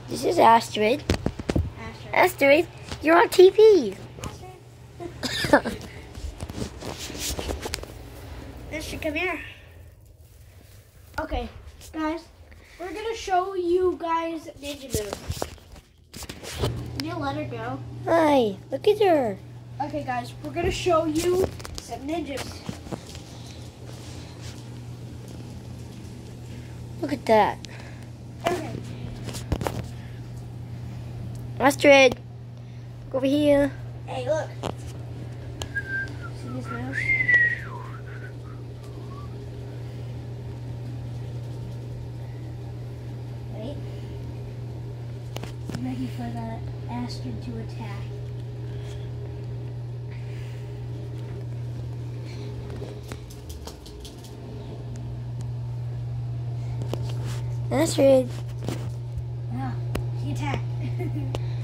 This is Astrid. Astrid. Astrid, you're on TV. Astrid? Astrid, come here. Okay, guys, we're gonna show you guys ninja moves. You let her go. Hi, look at her. Okay, guys, we're gonna show you some ninjas. Look at that. Okay. Astrid, look over here. Hey, look. See these moves? Wait. I'm ready for the Astrid to attack. Astrid. Wow, she attacked.